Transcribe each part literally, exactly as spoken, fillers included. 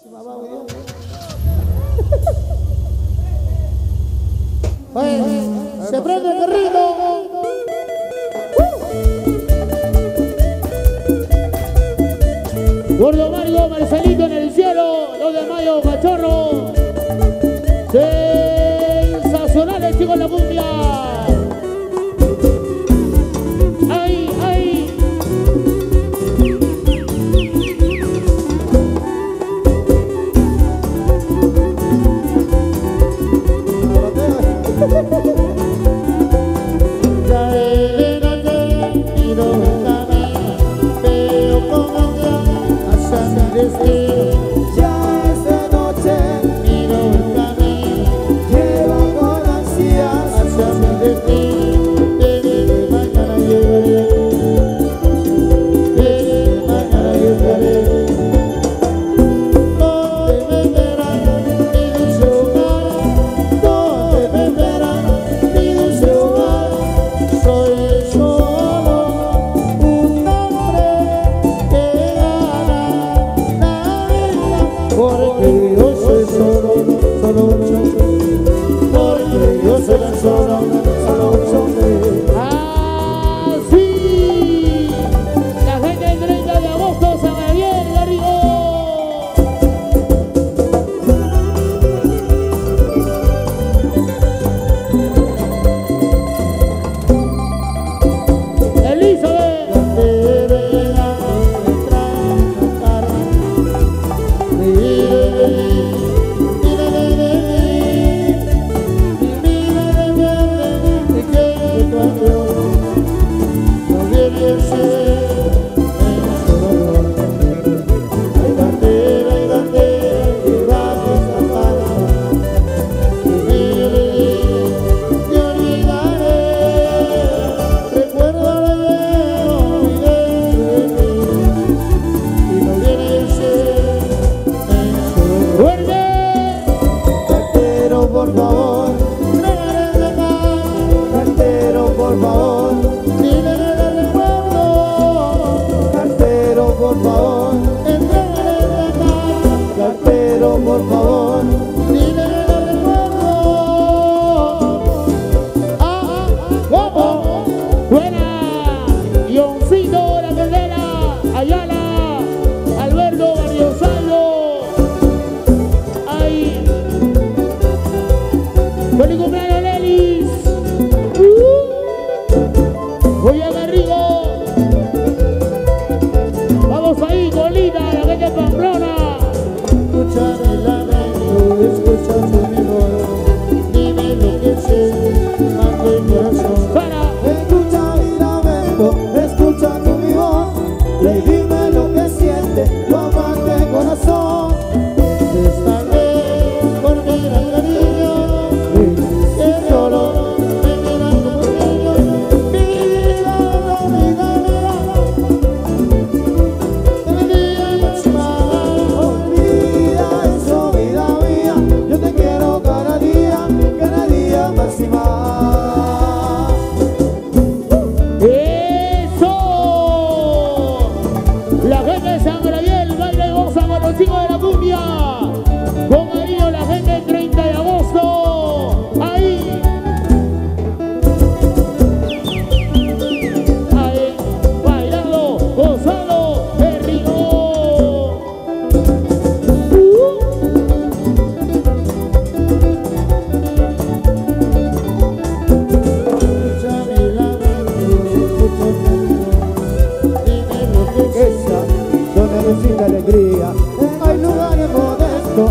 Oye, se prende el carrito. Gordo Mario, Marcelito en el cielo, dos de mayo, cachorro. Sensacionales, chicos, la cumbia. Ay, ay. Ya delante miro el camino, veo como hacia mi destino. Ya es de noche, Miro el camino llevo con ansias hacia mi destino. Desde mañana llegaré, desde mañana llegaré. Donde me verán mi dulce hogar, donde me verán mi dulce hogar. Soy solo un hombre que gana la vida, porque yo soy solo, solo un hombre, porque yo soy solo, solo un hombre. ¡Ah, sí! La gente del treinta de agosto, San Javier, Garrigo. Elizabeth. Cartero, por favor, regálame la paz. Cartero, por favor, dime el recuerdo. Cartero, por favor, entrégale la paz. Cartero, por favor, dime el recuerdo. Ah, ¿cómo? Buena. Guioncito, la candela, Ayala, Alberto, Barriosalo. Ay. ¡Feliz cumpleaños, Lelis! Uh. Voy a Garrigo. Vamos ahí, Colita, la gente de Pamplona. Escucha mi lamento, escucha tu dolor. Dime lo que sé, mando el corazón. Para. Escucha mi lamento, escucha tu mi voz. Le dime lo que siente tu amante corazón. Estaré por mi gran cariño. Que solo me miran como niño. Vida, vida, vida. De mi vida máxima. Olvida eso, vida mía. Yo te quiero cada día, cada día máxima. ¡Eso! La gente de San Gabriel baila y goza con los chicos de la cumbia. Con cariño la gente del treinta de agosto. Ahí. Ahí. Bailando, gozando, qué rico. Uh. Escucha mi lamento, escucha mi dolor. Dime lo que Esa yo necesito alegría. Hay lugares modestos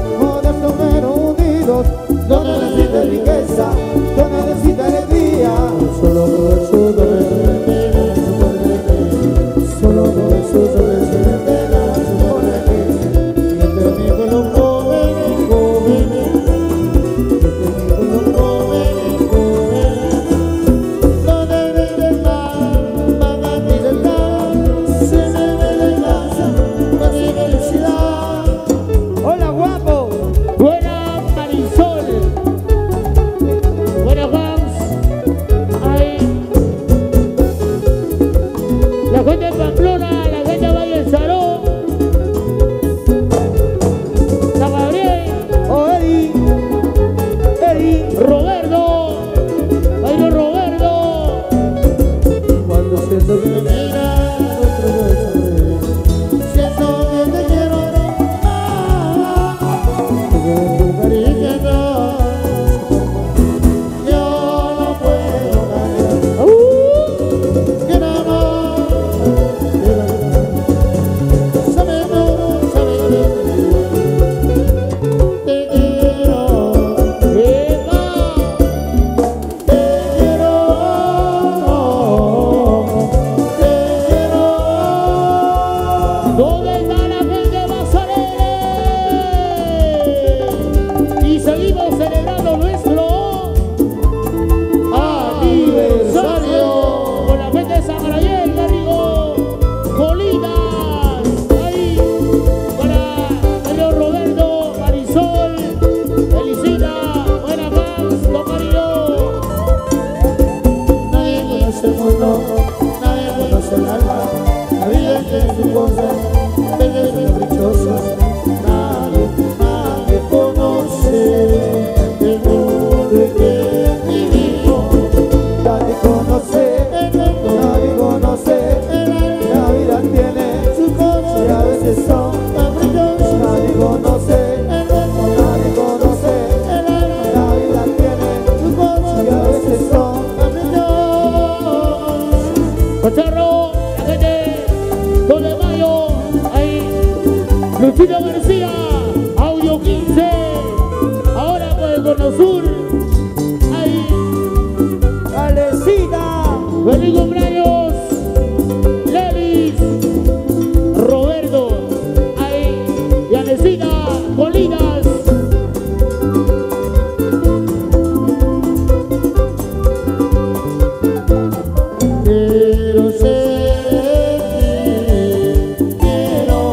Colinas. Quiero ser ti, quiero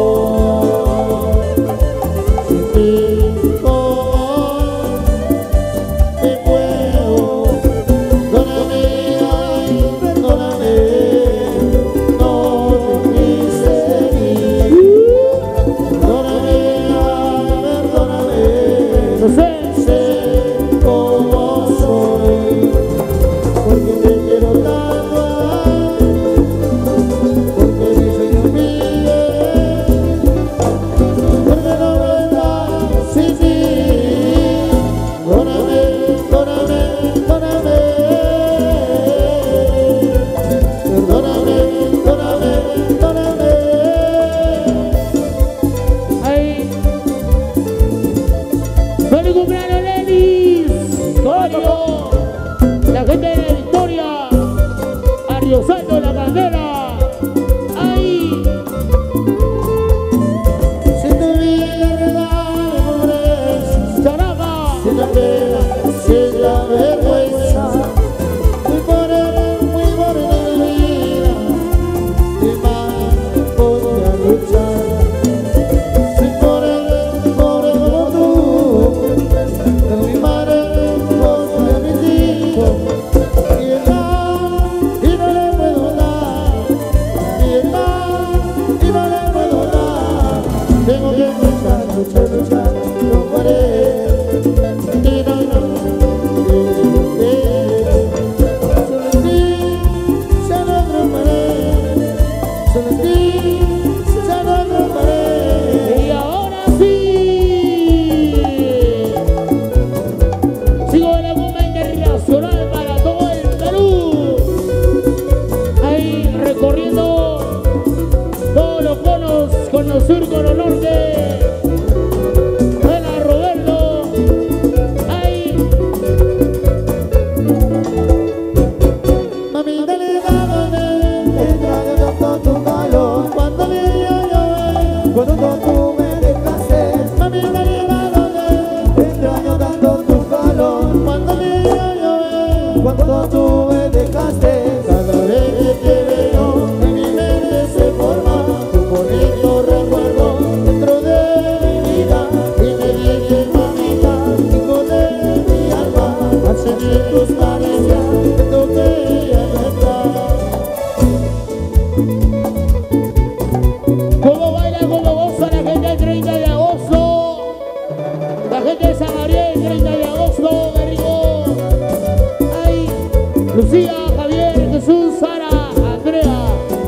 sin ti hoy me puedo. Perdóname, ay, perdóname, no te quise ir. Perdóname, ay, perdóname, No sé. sé cómo soy, porque te quiero tanto a ti, porque mi sueño vive, porque no vendrá sin ti. Perdóname, perdóname, perdóname, perdóname, perdóname, perdóname. Ahí. ¡Feliz cumpleaños, Lenis! ¡Coño! La gente de Victoria, Arriosando la bandera. ¡Ay! Si tu vida regala pobreza, ¡Characa! sin la pena, sin la vergüenza, muy por él, muy por mi vida, mi mano podría luchar. Si por él, pobre como tú, en mi madre podría mis hijos, y el mal, y no le puedo dar, y el mal, y no le puedo dar. Tengo que luchar, luchar, luchar, no paré. Y no, no, eh, eh. Solo en ti, ya no atraparé. Solo en ti, ya no atraparé. Y ahora sí. Sigo de la bomba internacional para todo el Perú. Ahí recorriendo todos los conos, cono sur, cono norte. Buena Roberto. Ahí. Mami, dale, dale, extraño tanto tu calor. Cuando me llover, cuando tú me dejaste. Mami, dale, dale, extraño tanto tu calor. Cuando me llover, cuando tú me dejaste. Cada vez que te veo, en mi mente se forma un bonito recuerdo dentro de mi vida. Y me dices, mamita, hijo de mi alma, al sentir tus caricias, siento que ya no estás. ¿Cómo baila, cómo goza la gente del treinta de agosto? La gente de San Gabriel, treinta de agosto, qué rico. Ay, Lucía, Javier, Jesús, Sara, Andrea.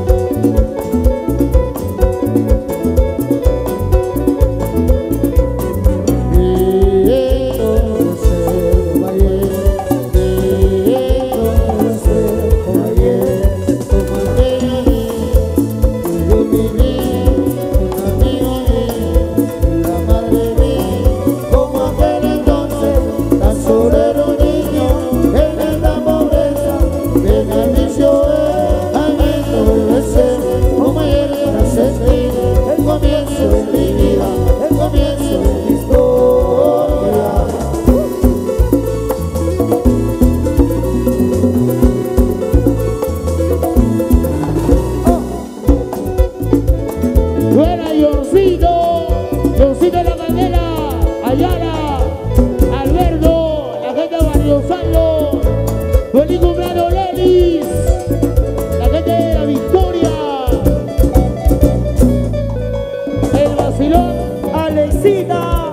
Quiero ser como ayer, quiero ser como ayer, como aquel que viví, un amigo mío, la madre mía, como aquel entonces, tan solo era un niño, en esta pobreza, en el vicio lamento volver a ser, como ayer para sentir el comienzo de mi vida, el comienzo de mi historia. Buena, Johncito, Johncito de la Candela, Ayala, Alberto, la gente de Barrio Saldo. Feliz cumpleaños, Lenis, la gente de la Victoria. El vacilón, Alexita,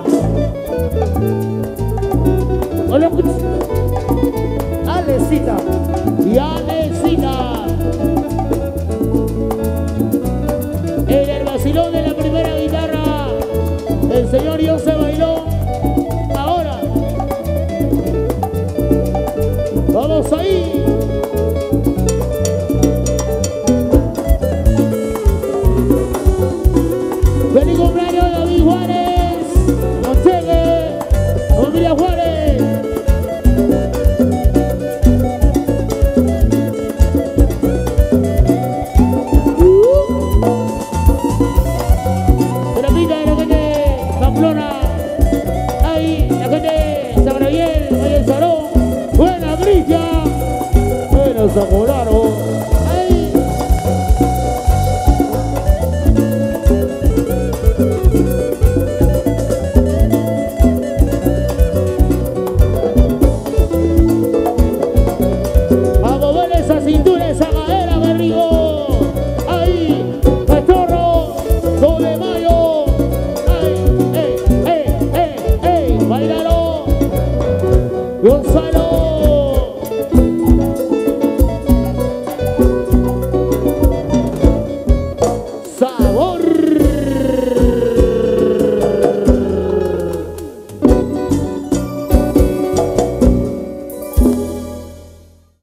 hola, escucha. Alexita, Y Alexina. En el vacilón de la primera guitarra, el señor José Bahía.